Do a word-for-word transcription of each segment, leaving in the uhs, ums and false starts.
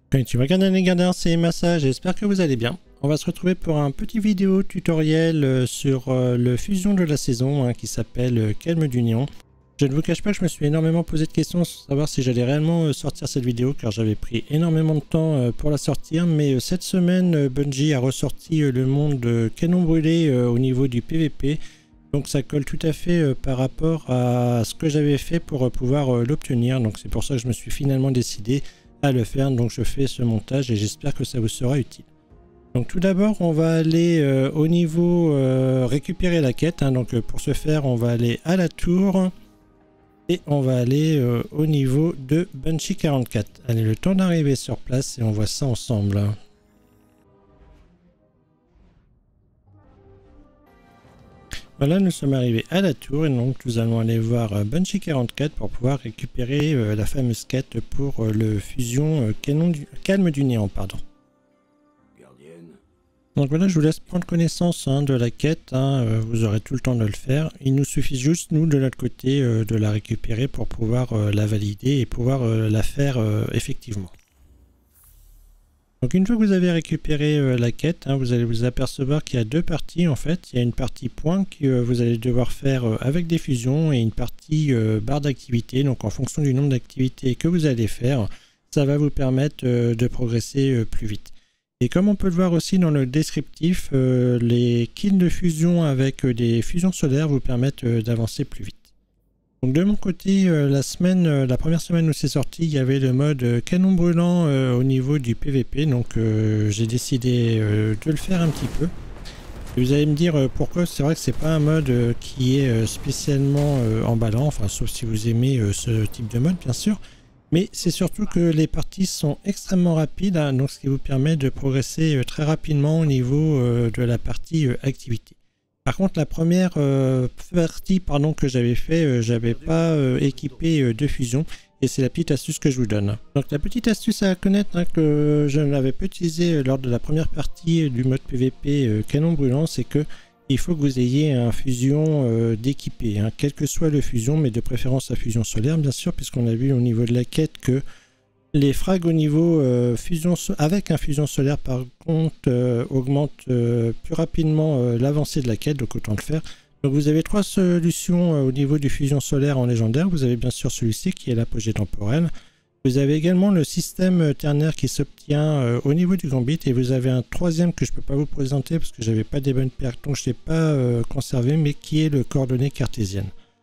Konnichiwa les gardeurs, c'est Massa, j'espère que vous allez bien. On va se retrouver pour un petit vidéo tutoriel sur le fusion de la saison hein, qui s'appelle Calme du Néant. Je ne vous cache pas que je me suis énormément posé de questions sur savoir si j'allais réellement sortir cette vidéo car j'avais pris énormément de temps pour la sortir, mais cette semaine Bungie a ressorti le monde canon brûlé au niveau du P V P. Donc ça colle tout à fait par rapport à ce que j'avais fait pour pouvoir l'obtenir. Donc c'est pour ça que je me suis finalement décidé à le faire. Donc je fais ce montage et j'espère que ça vous sera utile. Donc tout d'abord on va aller euh, au niveau euh, récupérer la quête. Hein. Donc pour ce faire on va aller à la tour et on va aller euh, au niveau de Banshee quarante-quatre. Allez, le temps d'arriver sur place et on voit ça ensemble. Voilà, nous sommes arrivés à la tour et donc nous allons aller voir Banshee quarante-quatre pour pouvoir récupérer euh, la fameuse quête pour euh, le fusion euh, canon du, calme du néant. Pardon. Gardienne. Donc voilà, je vous laisse prendre connaissance hein, de la quête, hein, euh, vous aurez tout le temps de le faire. Il nous suffit juste, nous, de l'autre côté, euh, de la récupérer pour pouvoir euh, la valider et pouvoir euh, la faire euh, effectivement. Donc une fois que vous avez récupéré euh, la quête, hein, vous allez vous apercevoir qu'il y a deux parties en fait. Il y a une partie point que euh, vous allez devoir faire euh, avec des fusions et une partie euh, barre d'activité. Donc en fonction du nombre d'activités que vous allez faire, ça va vous permettre euh, de progresser euh, plus vite. Et comme on peut le voir aussi dans le descriptif, euh, les kills de fusion avec euh, des fusions solaires vous permettent euh, d'avancer plus vite. Donc de mon côté, euh, la semaine, euh, la première semaine où c'est sorti, il y avait le mode euh, canon brûlant euh, au niveau du P V P, donc euh, j'ai décidé euh, de le faire un petit peu. Et vous allez me dire euh, pourquoi. C'est vrai que c'est pas un mode euh, qui est euh, spécialement euh, emballant, enfin sauf si vous aimez euh, ce type de mode bien sûr. Mais c'est surtout que les parties sont extrêmement rapides, hein, donc ce qui vous permet de progresser euh, très rapidement au niveau euh, de la partie euh, activité. Par contre, la première euh, partie pardon, que j'avais fait, euh, j'avais pas euh, équipé euh, de fusion et c'est la petite astuce que je vous donne. Donc la petite astuce à connaître hein, que je n'avais pas utilisé euh, lors de la première partie euh, du mode P V P euh, canon brûlant, c'est que il faut que vous ayez un fusion euh, d'équipé, hein, quel que soit le fusion, mais de préférence la fusion solaire bien sûr, puisqu'on a vu au niveau de la quête que les frags au niveau euh, fusion avec un fusion solaire par contre euh, augmentent euh, plus rapidement euh, l'avancée de la quête, donc autant le faire. Donc vous avez trois solutions euh, au niveau du fusion solaire en légendaire. Vous avez bien sûr celui-ci qui est l'apogée temporelle. Vous avez également le système ternaire qui s'obtient euh, au niveau du gambit et vous avez un troisième que je ne peux pas vous présenter parce que j'avais pas des bonnes pertes donc je ne l'ai pas euh, conservé, mais qui est le coordonnée cartésienne.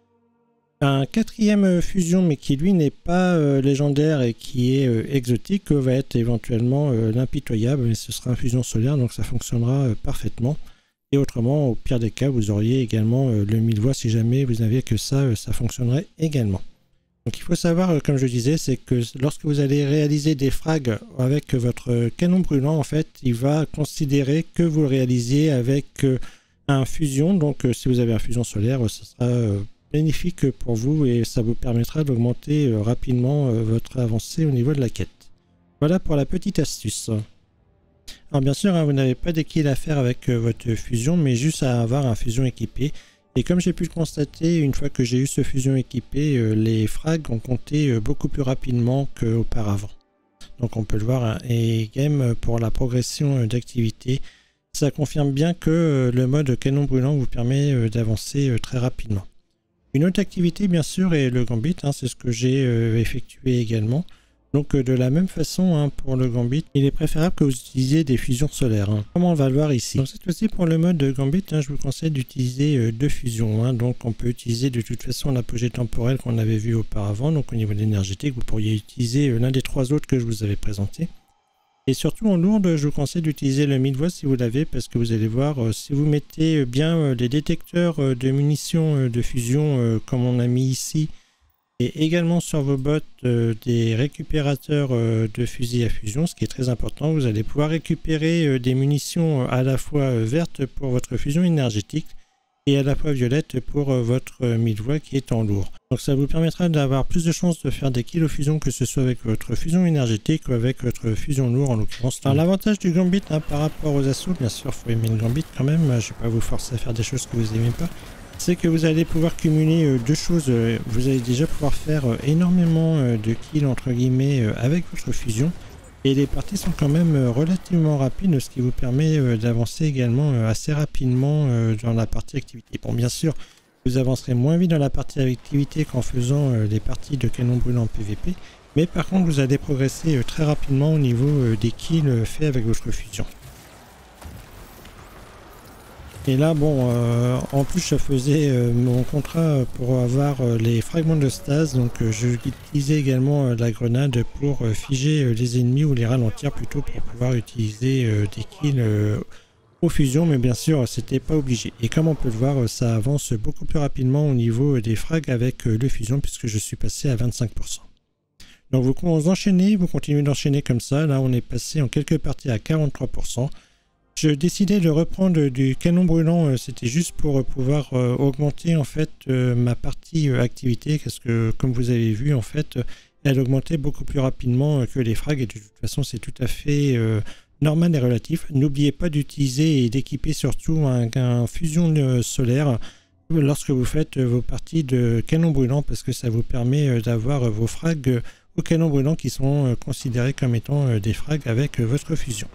Un quatrième fusion mais qui lui n'est pas euh, légendaire et qui est euh, exotique va être éventuellement euh, l'impitoyable, mais ce sera un fusion solaire donc ça fonctionnera euh, parfaitement. Et autrement au pire des cas vous auriez également euh, le mille voix si jamais vous n'aviez que ça, euh, ça fonctionnerait également. Donc il faut savoir euh, comme je disais, c'est que lorsque vous allez réaliser des frags avec votre canon brûlant en fait il va considérer que vous le réalisiez avec euh, un fusion, donc euh, si vous avez un fusion solaire euh, ce sera euh, bénéfique pour vous et ça vous permettra d'augmenter euh, rapidement euh, votre avancée au niveau de la quête. Voilà pour la petite astuce. Alors bien sûr hein, vous n'avez pas des kills à faire avec euh, votre fusion mais juste à avoir un fusion équipé et comme j'ai pu le constater une fois que j'ai eu ce fusion équipé euh, les frags ont compté euh, beaucoup plus rapidement qu'auparavant. Donc on peut le voir hein, et game pour la progression euh, d'activité ça confirme bien que euh, le mode canon brûlant vous permet euh, d'avancer euh, très rapidement. Une autre activité bien sûr est le gambit, hein, c'est ce que j'ai euh, effectué également. Donc euh, de la même façon hein, pour le gambit, il est préférable que vous utilisiez des fusions solaires. Hein. Comme on va le voir ici. Donc cette fois-ci pour le mode gambit, hein, je vous conseille d'utiliser euh, deux fusions. Hein. Donc on peut utiliser de toute façon l'apogée temporelle qu'on avait vu auparavant. Donc au niveau de l'énergétique, vous pourriez utiliser euh, l'un des trois autres que je vous avais présenté. Et surtout en lourde, je vous conseille d'utiliser le mille voix si vous l'avez, parce que vous allez voir, euh, si vous mettez bien euh, les détecteurs euh, de munitions euh, de fusion euh, comme on a mis ici, et également sur vos bottes euh, des récupérateurs euh, de fusils à fusion, ce qui est très important, vous allez pouvoir récupérer euh, des munitions euh, à la fois euh, vertes pour votre fusion énergétique et à la fois violette pour euh, votre euh, mille voix qui est en lourd. Donc ça vous permettra d'avoir plus de chances de faire des kills aux fusions, que ce soit avec votre fusion énergétique ou avec votre fusion lourde en l'occurrence. Alors l'avantage du gambit hein, par rapport aux assauts, bien sûr il faut aimer le gambit quand même, je ne vais pas vous forcer à faire des choses que vous n'aimez pas, c'est que vous allez pouvoir cumuler euh, deux choses. Vous allez déjà pouvoir faire euh, énormément euh, de kills entre guillemets euh, avec votre fusion. Et les parties sont quand même relativement rapides, ce qui vous permet d'avancer également assez rapidement dans la partie activité. Bon, bien sûr, vous avancerez moins vite dans la partie activité qu'en faisant les parties de canon brûlant P V P, mais par contre vous allez progresser très rapidement au niveau des kills faits avec votre fusion. Et là, bon, euh, en plus je faisais euh, mon contrat pour avoir euh, les fragments de stase, donc euh, je utilisais également euh, la grenade pour euh, figer euh, les ennemis ou les ralentir plutôt pour pouvoir utiliser euh, des kills euh, aux fusions, mais bien sûr c'était pas obligé. Et comme on peut le voir, ça avance beaucoup plus rapidement au niveau des frags avec euh, le fusion puisque je suis passé à vingt-cinq pour cent. Donc vous, vous enchaînez, vous continuez d'enchaîner comme ça, là on est passé en quelques parties à quarante-trois pour cent. Je décidais de reprendre du canon brûlant, c'était juste pour pouvoir euh, augmenter en fait euh, ma partie euh, activité, parce que comme vous avez vu en fait, elle augmentait beaucoup plus rapidement que les frags et de toute façon c'est tout à fait euh, normal et relatif. N'oubliez pas d'utiliser et d'équiper surtout un, un fusion euh, solaire lorsque vous faites vos parties de canon brûlant parce que ça vous permet d'avoir vos frags au canon brûlant qui sont considérés comme étant des frags avec votre fusion.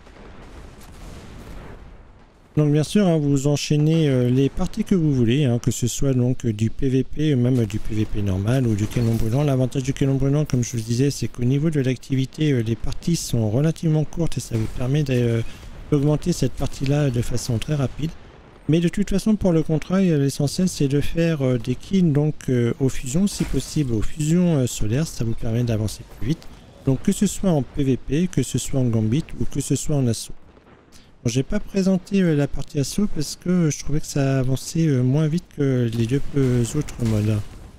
Donc bien sûr, hein, vous enchaînez euh, les parties que vous voulez, hein, que ce soit donc du P V P, même du P V P normal ou du canon brûlant. L'avantage du canon brûlant, comme je vous disais, c'est qu'au niveau de l'activité, euh, les parties sont relativement courtes et ça vous permet d'augmenter cette partie-là de façon très rapide. Mais de toute façon, pour le contrat, l'essentiel c'est de faire euh, des kills donc euh, aux fusions, si possible aux fusions euh, solaires, ça vous permet d'avancer plus vite. Donc que ce soit en P V P, que ce soit en gambit ou que ce soit en assaut. Bon, j'ai pas présenté euh, la partie assaut parce que je trouvais que ça avançait euh, moins vite que les deux euh, autres modes.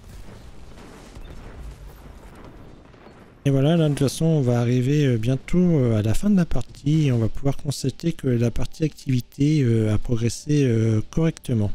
Et voilà, là de toute façon on va arriver euh, bientôt euh, à la fin de la partie et on va pouvoir constater que la partie activité euh, a progressé euh, correctement.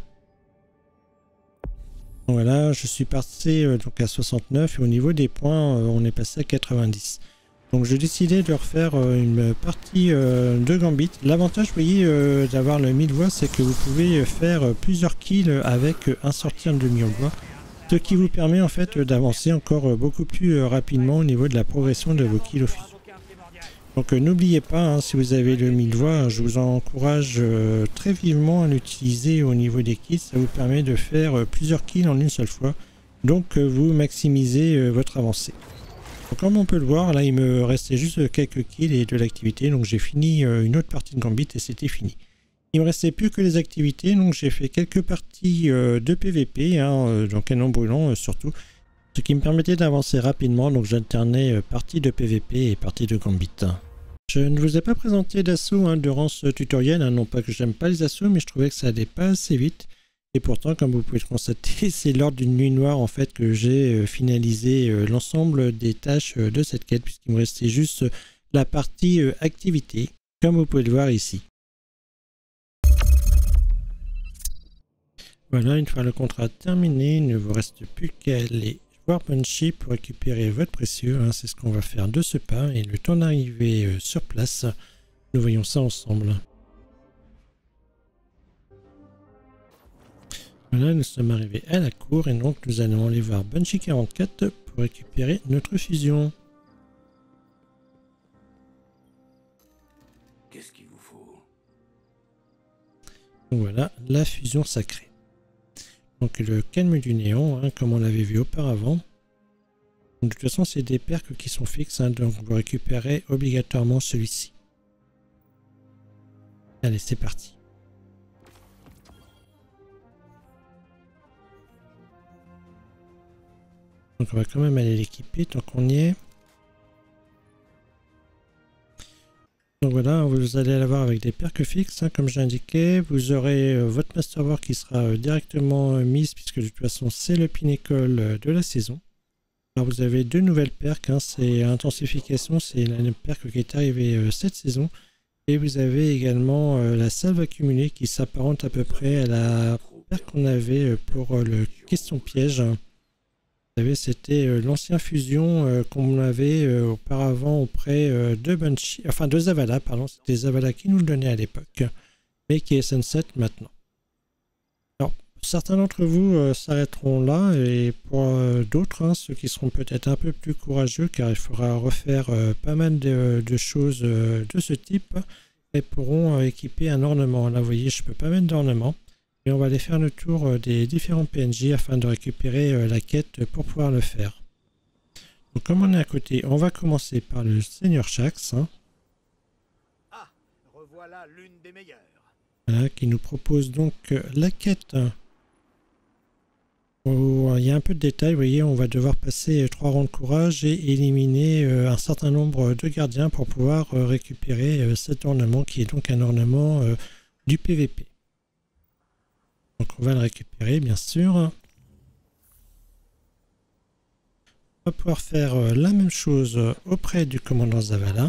Donc voilà, je suis passé euh, donc à soixante-neuf et au niveau des points euh, on est passé à quatre-vingt-dix. Donc j'ai décidé de refaire euh, une partie euh, de gambit. L'avantage, vous voyez, euh, d'avoir le mille voix, c'est que vous pouvez faire euh, plusieurs kills avec euh, un sortir de mille voix, ce qui vous permet en fait d'avancer encore euh, beaucoup plus euh, rapidement au niveau de la progression de vos kills au fusion. Donc euh, n'oubliez pas, hein, si vous avez le mille voix, je vous encourage euh, très vivement à l'utiliser au niveau des kills. Ça vous permet de faire euh, plusieurs kills en une seule fois. Donc euh, vous maximisez euh, votre avancée. Donc, comme on peut le voir, là il me restait juste quelques kills et de l'activité, donc j'ai fini euh, une autre partie de gambit et c'était fini. Il me restait plus que les activités, donc j'ai fait quelques parties euh, de P V P, hein, euh, donc canon brûlant euh, surtout, ce qui me permettait d'avancer rapidement, donc j'alternais euh, partie de P V P et partie de gambit. Je ne vous ai pas présenté d'assaut hein, durant ce tutoriel, hein, non pas que j'aime pas les assauts, mais je trouvais que ça allait pas assez vite. Et pourtant, comme vous pouvez le constater, c'est lors d'une nuit noire en fait que j'ai euh, finalisé euh, l'ensemble des tâches euh, de cette quête, puisqu'il me restait juste euh, la partie euh, activité, comme vous pouvez le voir ici. Voilà, une fois le contrat terminé, il ne vous reste plus qu'à aller voir Punchy pour récupérer votre précieux. Hein, c'est ce qu'on va faire de ce pas. Et le temps d'arriver euh, sur place, nous voyons ça ensemble. Voilà, nous sommes arrivés à la cour et donc nous allons aller voir Banshee quarante-quatre pour récupérer notre fusion. Qu'est-ce qu'il vous faut? Donc voilà, la fusion sacrée. Donc le calme du néant, hein, comme on l'avait vu auparavant. Donc, de toute façon, c'est des perques qui sont fixes, hein, donc vous récupérez obligatoirement celui-ci. Allez, c'est parti. Donc on va quand même aller l'équiper tant qu'on y est. Donc voilà, vous allez l'avoir avec des perques fixes, hein, comme j'ai indiqué. Vous aurez euh, votre masterwork qui sera euh, directement euh, mise, puisque de toute façon c'est le pinnacle euh, de la saison. Alors vous avez deux nouvelles perques, hein, c'est intensification, c'est la perque qui est arrivée euh, cette saison. Et vous avez également euh, la salve accumulée qui s'apparente à peu près à la perque qu'on avait euh, pour euh, le question piège. Vous savez, c'était euh, l'ancien fusion euh, qu'on avait euh, auparavant auprès euh, de Banshee, enfin de Zavala, pardon, c'était Zavala qui nous le donnait à l'époque, mais qui est sunset maintenant. Alors, certains d'entre vous euh, s'arrêteront là, et pour euh, d'autres, hein, ceux qui seront peut-être un peu plus courageux, car il faudra refaire euh, pas mal de, de choses euh, de ce type, et pourront euh, équiper un ornement. Là, vous voyez, je peux pas mettre d'ornement, et on va aller faire le tour euh, des différents P N J afin de récupérer euh, la quête pour pouvoir le faire. Donc, comme on est à côté, on va commencer par le Seigneur Shaxx, hein, Ah, revoilà l'une des meilleures. voilà, qui nous propose donc euh, la quête. Oh, il y a un peu de détails, vous voyez, on va devoir passer trois rangs de courage et éliminer euh, un certain nombre de gardiens pour pouvoir euh, récupérer euh, cet ornement qui est donc un ornement euh, du P V P. Donc on va le récupérer bien sûr. On va pouvoir faire euh, la même chose auprès du commandant Zavala.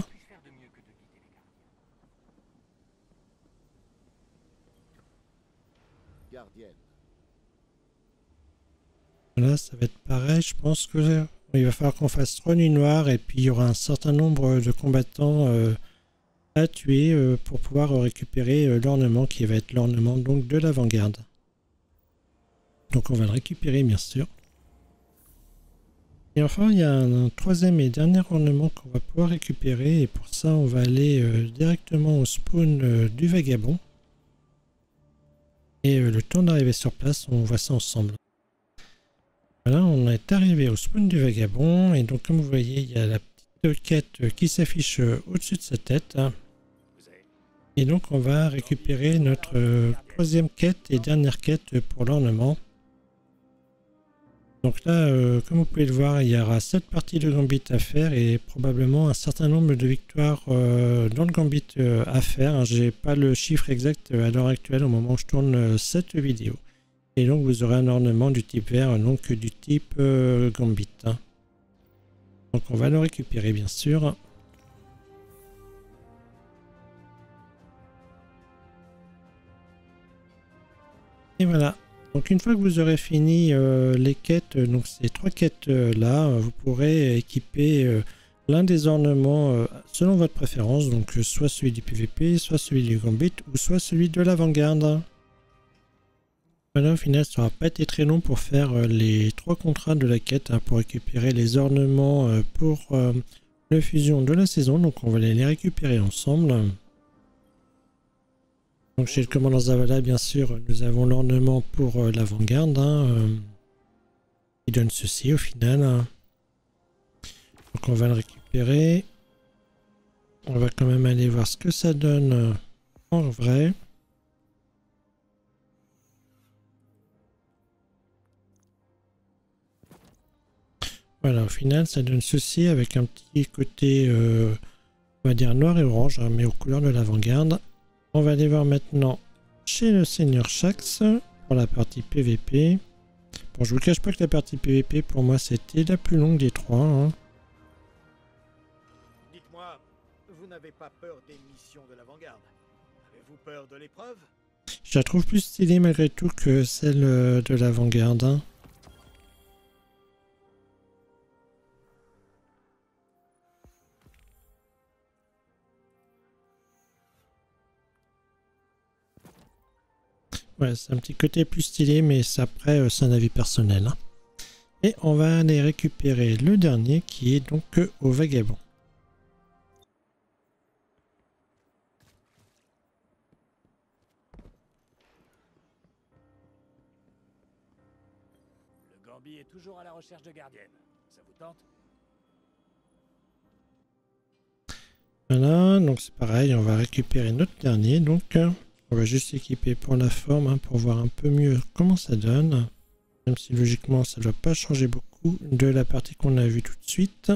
Là, ça va être pareil. Je pense que il va falloir qu'on fasse trois nuits noires et puis il y aura un certain nombre de combattants euh, à tuer euh, pour pouvoir récupérer euh, l'ornement qui va être l'ornement donc de l'avant-garde. Donc on va le récupérer bien sûr. Et enfin, il y a un, un troisième et dernier ornement qu'on va pouvoir récupérer, et pour ça, on va aller euh, directement au spawn euh, du vagabond. Et euh, le temps d'arriver sur place, on voit ça ensemble. Voilà, on est arrivé au spawn du vagabond, et donc comme vous voyez, il y a la petite quête qui s'affiche au-dessus de sa tête. Et donc on va récupérer notre euh, troisième quête et dernière quête pour l'ornement. Donc là, euh, comme vous pouvez le voir, il y aura sept parties de Gambit à faire et probablement un certain nombre de victoires euh, dans le Gambit euh, à faire. J'ai pas le chiffre exact à l'heure actuelle au moment où je tourne euh, cette vidéo. Et donc vous aurez un ornement du type vert, donc du type euh, Gambit. Hein. Donc on va le récupérer bien sûr. Et voilà. Donc une fois que vous aurez fini euh, les quêtes, donc ces trois quêtes euh, là, vous pourrez équiper euh, l'un des ornements euh, selon votre préférence, donc euh, soit celui du P V P, soit celui du Gambit, ou soit celui de l'avant-garde. Voilà, au final, ça n'aura pas été très long pour faire euh, les trois contrats de la quête, hein, pour récupérer les ornements euh, pour euh, la fusion de la saison. Donc on va les récupérer ensemble. Donc chez le commandant Zavala, bien sûr, nous avons l'ornement pour euh, l'avant-garde, hein, euh, qui donne ceci au final. Hein. Donc on va le récupérer. On va quand même aller voir ce que ça donne euh, en vrai. Voilà, au final, ça donne ceci avec un petit côté, euh, on va dire noir et orange, hein, mais aux couleurs de l'avant-garde. On va aller voir maintenant chez le Seigneur Shaxx pour la partie P V P. Bon, je vous cache pas que la partie P V P, pour moi, c'était la plus longue des trois. Hein. Dites-moi, vous n'avez pas peur des missions de l'avant-garde? Avez-vous peur de l'épreuve? Je la trouve plus stylée malgré tout que celle de l'avant-garde. Hein. Ouais, c'est un petit côté plus stylé, mais après, euh, c'est un avis personnel. Hein. Et on va aller récupérer le dernier qui est donc euh, au vagabond. Le Gambit est toujours à la recherche de gardiennes. Ça vous tente? Voilà, donc c'est pareil, on va récupérer notre dernier. Donc, euh, on va juste équiper pour la forme, hein, pour voir un peu mieux comment ça donne. Même si logiquement, ça ne doit pas changer beaucoup de la partie qu'on a vue tout de suite.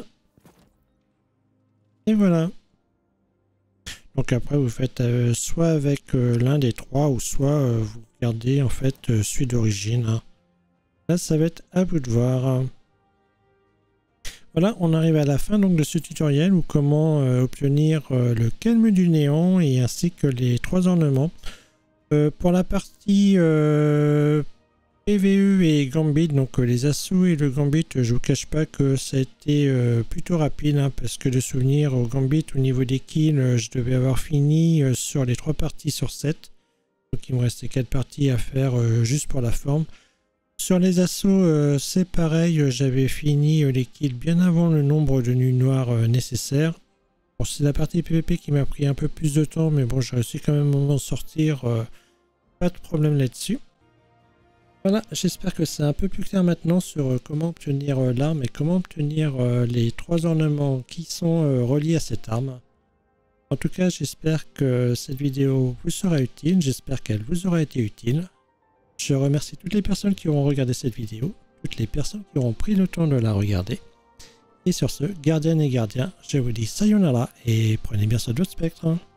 Et voilà. Donc après, vous faites euh, soit avec euh, l'un des trois, ou soit euh, vous gardez en fait euh, celui d'origine. Hein. Là, ça va être à vous de voir. Voilà, on arrive à la fin donc de ce tutoriel où comment euh, obtenir euh, le calme du néant et ainsi que les trois ornements. Euh, pour la partie euh, P V E et Gambit, donc euh, les assauts et le Gambit, je vous cache pas que ça a été euh, plutôt rapide, hein, parce que de souvenir au Gambit au niveau des kills, euh, je devais avoir fini euh, sur les trois parties sur sept. Donc donc il me restait quatre parties à faire euh, juste pour la forme. Sur les assauts, euh, c'est pareil, j'avais fini euh, les kills bien avant le nombre de nuits noires euh, nécessaires. Bon, c'est la partie P V P qui m'a pris un peu plus de temps, mais bon, j'ai réussi quand même à m'en sortir, euh, pas de problème là-dessus. Voilà, j'espère que c'est un peu plus clair maintenant sur euh, comment obtenir euh, l'arme et comment obtenir euh, les trois ornements qui sont euh, reliés à cette arme. En tout cas, j'espère que cette vidéo vous sera utile, j'espère qu'elle vous aura été utile. Je remercie toutes les personnes qui auront regardé cette vidéo, toutes les personnes qui auront pris le temps de la regarder. Et sur ce, gardiennes et gardiens, je vous dis sayonara et prenez bien soin de votre spectre.